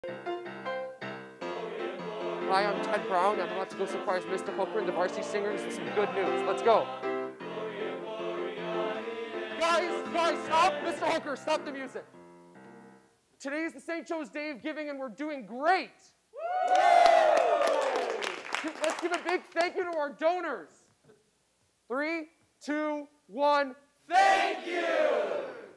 Hi, I'm Ted Brown. I'm about to go surprise Mr. Hooker and the Varsity Singers with some good news. Let's go. Guys, stop! Mr. Hooker, stop the music. Today is the St. Joe's Day of Giving, and we're doing great. Let's give a big thank you to our donors. 3, 2, 1. Thank you!